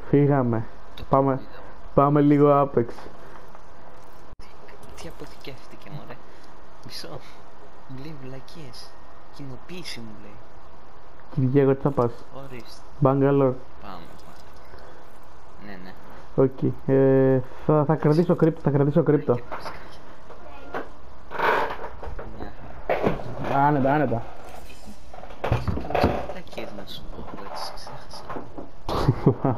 Φύγαμε. Το Πάμε, είδα. πάμε λίγο Apex. Τι αποθηκεύτηκε μωρέ. Μισό. Μου λέει βλακίες. Κοινοποίηση μου λέει. Κυριάκο, τι θα πας? Ορίστε. Bangalore. Πάμε. Ναι, ναι. Οκ. Θα κρατήσω κρύπτο, θα κρατήσω κρύπτο. Και πες κάτι. Μια χαρά. Άνετα, άνετα. Είχα κάποιες βλακίες να σου πω που έτσι ξέχασα.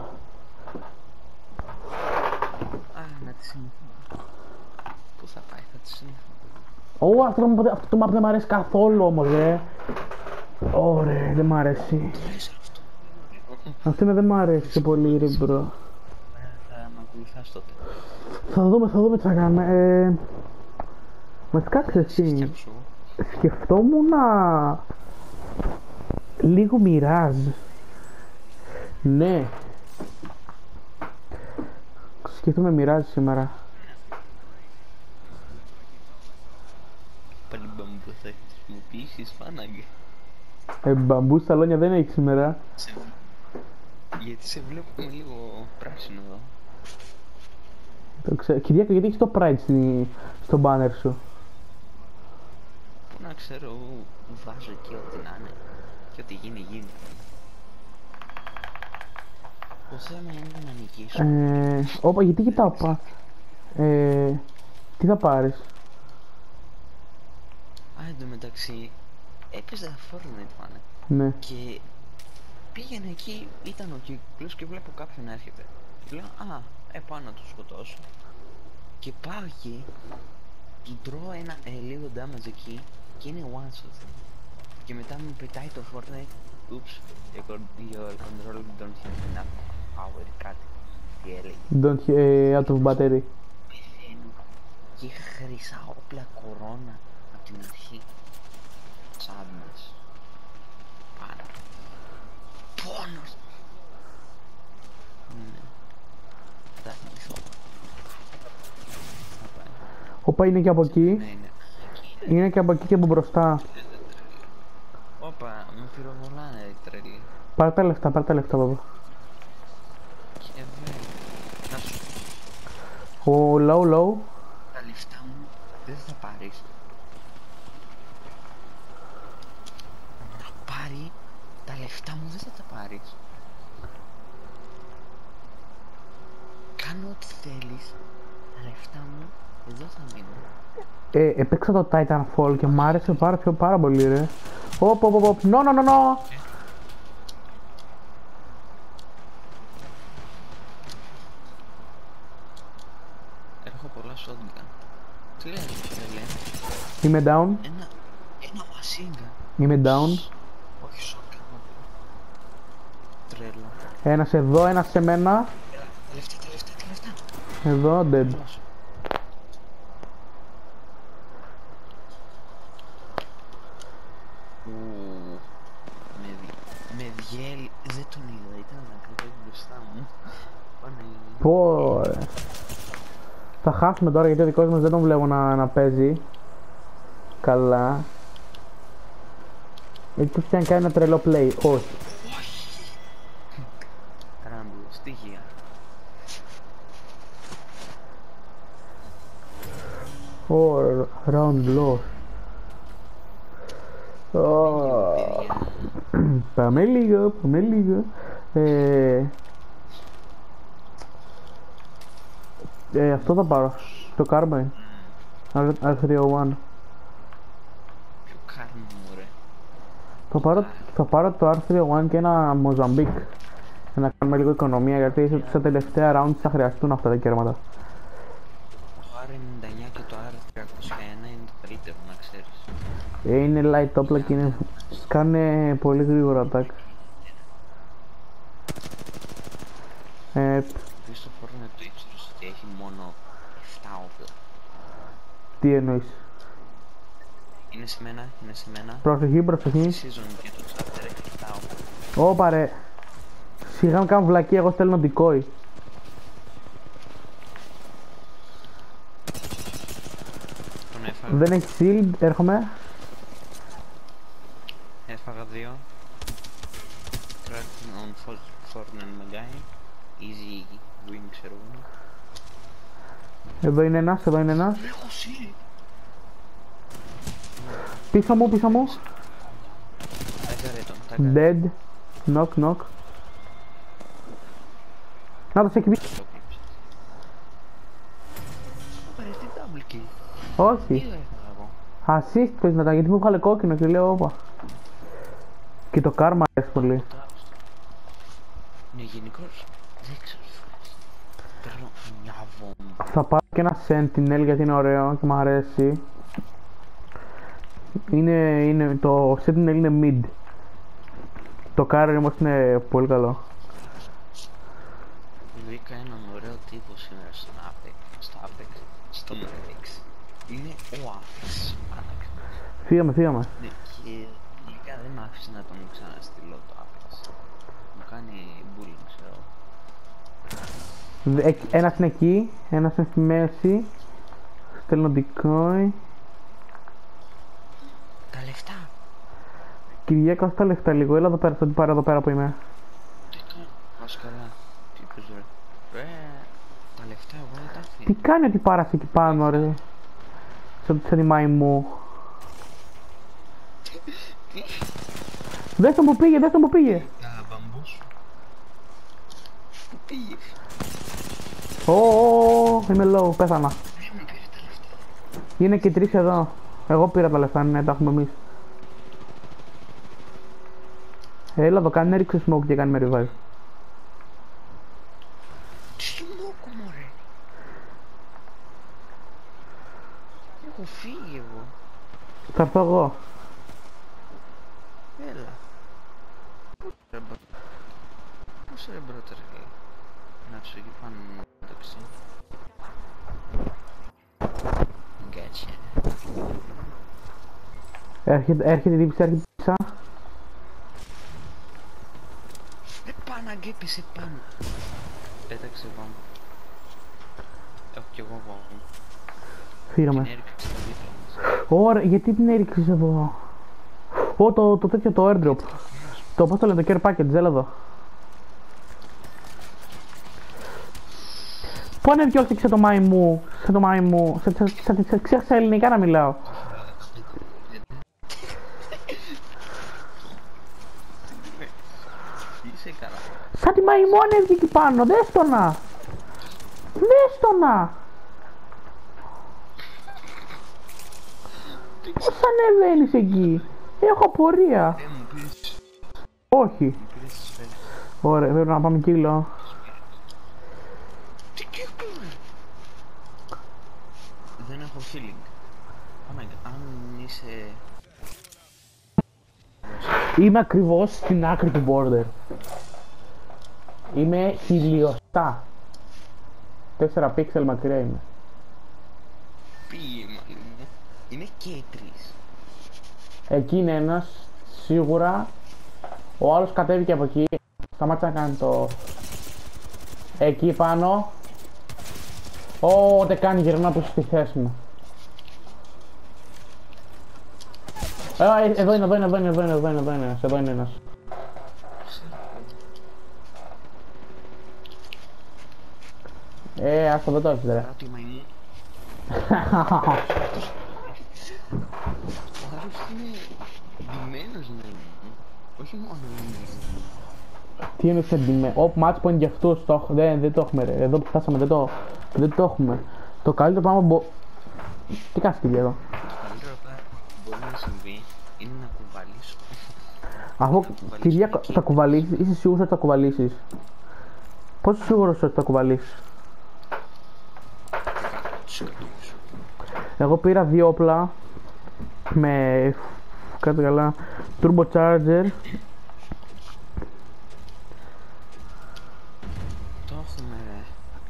Α, να τη συνηθώ. Πού θα πάει, θα τη συνηθώ. Ω, αυτό το map δεν μ' αρέσει καθόλου όμως, Ωραία, δεν μ' αρέσει. Το λες αυτό. Αυτό δεν μ' αρέσει πολύ, ρε μπρο. Θα με ακολουθάς τότε. Θα δούμε τι θα κάνουμε. Βασικά ξέρεις τι, Σκέψου. σκεφτόμουν λίγο μοιράζ. Ναι. Σκεφτούμε μοιράζ σήμερα. Πάλι μπαμπού θα χρησιμοποιήσεις φάναγγε. Μπαμπού σαλόνια δεν έχει σήμερα. Γιατί σε βλέπουμε λίγο πράσινο εδώ. Το ξέρω. Κυριάκο, γιατί έχεις το Pride στο banner σου? Πού να ξέρω, βάζω εκεί ό,τι να είναι. Και ό,τι γίνει, γίνει. Το θέμα είναι να νικήσω. Όπα, γιατί κοιτάω τι θα πάρεις? Α, εντωμεταξύ, έπαιζα Fortnite πάνε. Ναι. Και πήγαινε εκεί, ήταν ο κύκλος και βλέπω κάποιον να έρχεται. Και λέω, πάω να το σκοτώσω. Και πάω εκεί, του τρώω ένα λίγο damage εκεί και είναι one shot. Και μετά μου πετάει το Fortnite, oops, your control don't have enough power, κάτι. Τι έλεγε. Don't out of battery. Πεθαίνω. Και είχα χρυσά όπλα κορώνα από την αρχή. Sadness. Πάρα. Πόνος. Ναι. Θα θυμηθώ. Θα πάει. Όπα, είναι και από εκεί. Ναι, είναι. Είναι και από εκεί και από μπροστά. Όπα, με πυροβολάνε τρελή. Πάρε τα λεφτά, παπα. Και βέβαια. Να σου Ο low. τα λεφτά μου δεν θα πάρεις. Να πάρει τα λεφτά μου δεν θα τα πάρεις. Κάνω ό,τι θέλεις. Τα λεφτά μου εδώ θα μείνουν. Έπαιξα το Titanfall και μ' άρεσε πάρα πολύ, ρε. Οπ, no. Έχω πολλά shotgun. Τι λες, τρελέ. Είμαι down. Ένα machine gun. Είμαι down. Όχι shotgun. Τρέλα. Ένας εδώ, ένας σε μένα. Τα λεφτά. Εδώ, dead. Με διέλει, δεν τον είδα, ήταν ακριβώς μπροστά μου. Πω, ρε. Θα χάσουμε τώρα γιατί ο δικός μας δεν τον βλέπω να παίζει καλά. Έτσι πια κάνει ένα τρελό play. Όχι. Ράμπλο, στοιχεία. Round blow. Πάμε λίγο. Αυτό θα πάρω. Το Carbine. R301. Ποιο κάρμα μου, ρε. Θα πάρω το R301 και ένα Mozambique. Για να κάνουμε λίγο οικονομία γιατί στα τελευταία round θα χρειαστούν αυτά τα κέρματα. Το R99 και το R301 είναι το καλύτερο, να ξέρεις. Είναι light όπλα και κάνε πολύ γρήγορα attack. Δεις το Fortnite του ήξερες ότι έχει μόνο 7 όπλα. Τι εννοείς? Είναι σε μένα. Προσοχή. Στη season και το chapter έχει 7 όπλα. Ωπα ρε. Σιγά με κάνω βλακία, εγώ στέλνω decoy. Τον έφαγα. Δεν έχει shield, έρχομαι. Έφαγα 2. Cracking on Fortnite Magai. easy win, ξέρω εγώ. Εδώ είναι ένας, εδώ είναι ένας. Έχω σύλλη. Πίσω μου, πίσω μου. Τάκαρε τον, τάκαρε. Dead. Knock, knock. Να το σε εκεί πίσω. Το κλείψες. Πάρε τι double kill. Όχι. Τι έφαγα εγώ. Assist πες μετά, γιατί μου βγάλε κόκκινο και λέω όπα. Και το κάρμα αρέσει πολύ. Ναι, γενικώς δεν ξέρω τι φράση. Παίρνω μια βόμβα. Θα πάρω και ένα Sentinel γιατί είναι ωραίο και μου αρέσει. Το Sentinel είναι mid. Το Carry όμως είναι πολύ καλό. Βρήκα έναν ωραίο τύπο σήμερα στο Apex. Είναι ο Apex. Φύγαμε. Ναι, και τελικά δεν μ' άφησε να τον ξαναστείλω το Apex. Μου κάνει bullying, ξέρω. Ένας είναι εκεί, ένας είναι στη μέση. Στέλνω decoy. Τα λεφτά! Κυριάκο, ας τα λεφτά λίγο, έλα εδώ πέρα, θα την πάρω εδώ πέρα που είμαι. Τι κάνω, πας καλά. Τι είπες ρε. Τα λεφτά εγώ δεν τα αφήνω. Τι κάνει ότι πάρασε εκεί πάνω ρε. Σαν τη μαϊμού. Δες τον που πήγε. Τα μπαμπού σου. Πού πήγες? Είμαι low, πέθανα. Δεν μου πήρε τα λεφτά. Είναι και τρεις εδώ. Εγώ πήρα τα λεφτά, ναι, τα έχουμε εμείς. Έλα εδώ, κάνει έριξε smoke και κάνει με revive. Τι σμόκο μωρέ. Έχω φύγει εγώ. Θα έρθω εγώ. Έλα. Πώς ρε μπρότερ λέει. Να τους εκεί πάνω μεταξύ. Γκάτσια. Έρχεται η δίπλα, έρχεται πίσω. Πάνω αγκέπισε πάνω. Πέταξε βόμβα. Έχω κι εγώ βόμβα. Φύγαμε. Την έριξε στα δίπλα μας. Ωραία, γιατί την έριξες εδώ? Το τέτοιο το airdrop. Το πώς το λένε, το care package, έλα εδώ. Πού ανέβηκε όλος και σε το μαϊμού, ξέχασα ελληνικά να μιλάω. Είσαι καλά. Σαν τη μαϊμού ανέβηκε εκεί πάνω, δες το να. Δες το να. Πώς ανεβαίνεις εκεί? Έχω απορία. Μου πήρες. Όχι. Μου πήρες τις σφαίρες. Ωραία, πρέπει να πάμε κύλο. Τι κύκλο ρε. Δεν έχω feeling. Αν είσαι... Είμαι ακριβώς στην άκρη του border. Είμαι χιλιοστά. 4 πίξελ μακριά είμαι. Πήγε μάλλον. Είναι και οι τρεις. Εκεί είναι ένας, σίγουρα. Ο άλλος κατέβηκε από εκεί. Σταμάτησε να κάνει το... Εκεί πάνω. Ό,τι κάνει γυρνά του στη θέση μου. Εδώ είναι ένας. Αυτό δεν το έχεις ρε. Ράτη μαϊμού. Ο άλλος είναι ντυμένος μαϊμού. Όχι μόνο είναι. Τι είναι σεντιμένο. Match point για αυτούς. Δεν το έχουμε ρε. Εδώ που φτάσαμε δεν το έχουμε. Το καλύτερο πράγμα Τι κάνεις κύριε εδώ? Το καλύτερο πράγμα που μπορεί να συμβεί είναι να κουβαλήσω. Αφού κυρία θα κουβαλήσεις, είσαι σίγουρος ότι θα κουβαλήσεις? Πόσο σίγουρος ότι θα κουβαλήσεις? Εγώ πήρα δύο όπλα με κάτι καλά turbo charger. Το έχουμε ρε.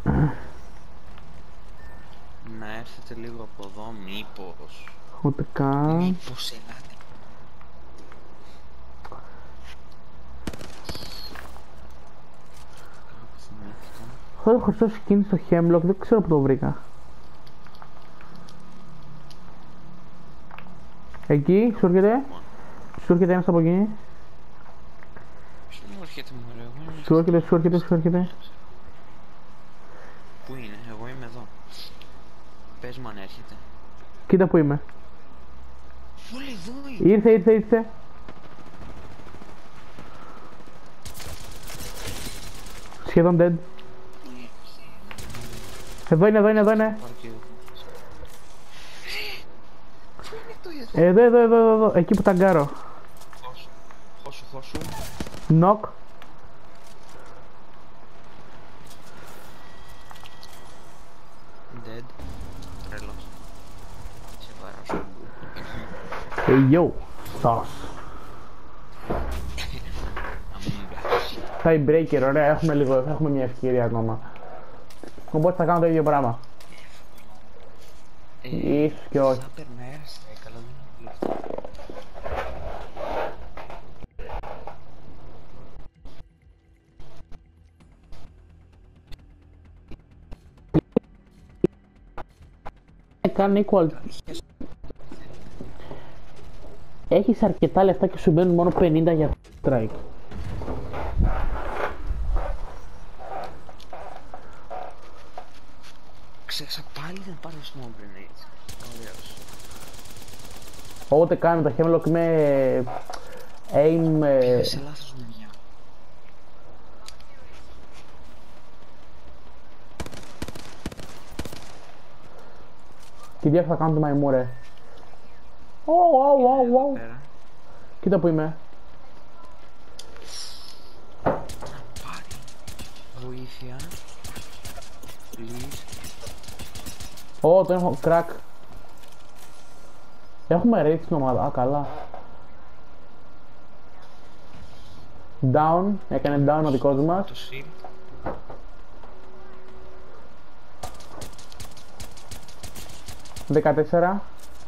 Να έρθετε λίγο από εδώ, μήπως. Ούτε καν. Μήπως ελάτε. Έχω το χρυσό skin στο Hemlock, δεν ξέρω που το βρήκα. Εκεί, σου έρχεται. Σου έρχεται ένας από εκεί. Ποιος μου έρχεται μωρέ, εγώ είμαι... Σου έρχεται. Πού είναι, εγώ είμαι εδώ. Πες μου αν έρχεται. Κοίτα που είμαι. Όλοι εδώ είναι. Ήρθε. Σχεδόν dead. Εδώ είναι. Εδώ. Εκεί που ταγκάρω. Χώσου. Knock. Dead. Τρελός. Σε παράσου. Hey yo. Sauce. Tiebreaker, ωραία, έχουμε μια ευκαιρία ακόμα. Οπότε θα κάνω το ίδιο πράγμα. Ίσως και όχι. Θα περνάει καλά, δεν είναι αυτό. Κάνει equal. Έχεις αρκετά λεφτά και σου μπαίνουν μόνο 50 για strike. Ξέχασα πάλι να πάρω smoke grenades. Ωραίος. Όποτε κάνω τα hemlock με aim. Πήγα σε λάθος μεριά. Τι διάρκεια θα κάνω το μαϊμού ρε. Wow. Κοίτα που είμαι. Να πάρει βοήθεια. Please. Τον έχω crack. Έχουμε raid στην ομάδα, καλά. Down, έκανε down ο δικός μας. Το shield. Δεκατέσσερα.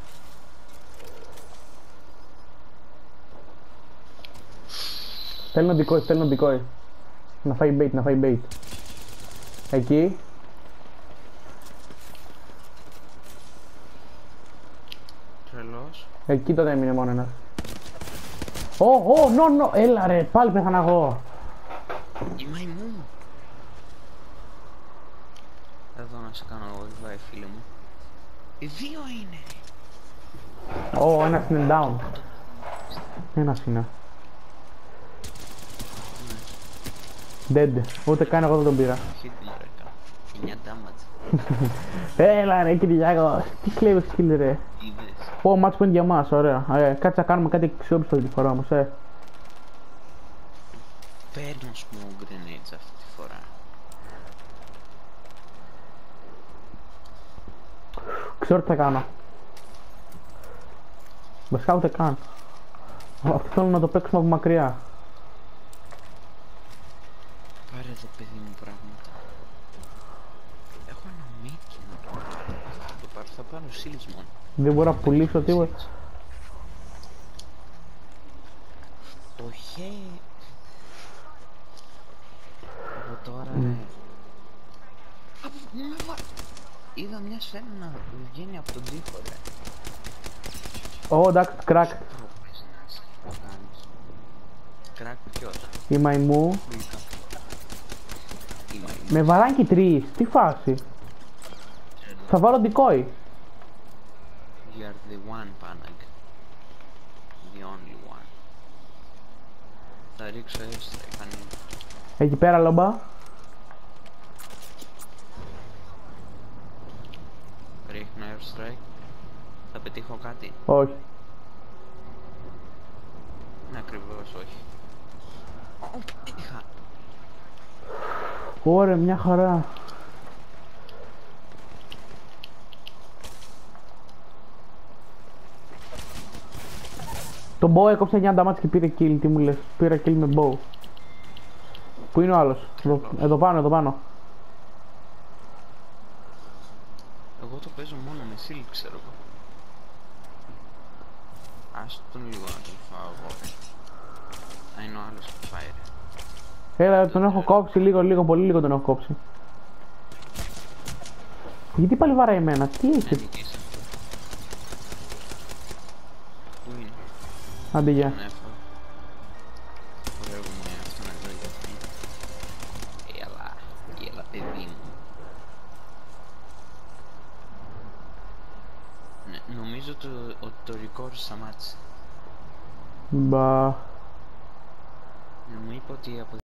Θέλω decoy. Να φάει bait. Εκεί. Τρελός. Εκεί τότε έμεινε μόνο ένας. No, έλα ρε, πάλι πέθανα εγώ. Η μαϊμού. Εδώ να σε κάνω εγώ, βάει φίλε μου. Οι δύο είναι. Ένας είναι down. Ένας είναι. Dead. Ούτε καν εγώ δεν τον πήρα. Hit μου ρε, 9 damage. Έλα ρε Κυριάκο. Τι κλέβεις kill ρε. Είδες. Match point για μας, ωραία. Κάτσε να κάνουμε κάτι αξιόπιστο αυτή τη φορά όμως, Παίρνω smoke grenades αυτή τη φορά. Ξέρω τι θα κάνω. Βασικά ούτε καν. Αυτό θέλω να το παίξουμε από μακριά. Πάρε εδώ παιδί μου πράγματα. Έχω ένα μίκι να το πάρω. Θα πάρω seals μόνο. Δεν μπορώ να πουλήσω τίποτα. Όχι. Από τώρα. Είδα μια σφαίρα να βγαίνει από τον τοίχο ρε. Εντάξει, crack. Crack ποιος? Η μαϊμού. Με βαράκι 3, τι φάση. Θα βάλω decoy. You are the one, Panic. The only one. Θα ρίξω airstrike αν είναι. Εκεί πέρα λόμπα. Ρίχνω airstrike. Θα πετύχω κάτι. Όχι. Ναι, ακριβώς όχι. Πέτυχα. Ωραία, μια χαρά. Το bow έκοψε 9 damage και πήρε kill, τι μου λες. Πήρα kill με bow. Πού είναι ο άλλος? Εδώ πάνω. Εγώ το παίζω μόνο με shield, ξέρω εγώ. Ας τον λίγο να τον φάω εγώ. Να είναι ο άλλος που φάει ρε. Έλα, τον έχω κόψει λίγο, πολύ λίγο τον έχω κόψει. Γιατί πάλι βαράει εμένα, τι είσαι? Πού είναι? Άντε γεια. Ωραίο μου είναι αυτό να δω γιατί. Έλα παιδί μου. νομίζω ότι το record σταμάτησε. Μπα. Μου είπε ότι από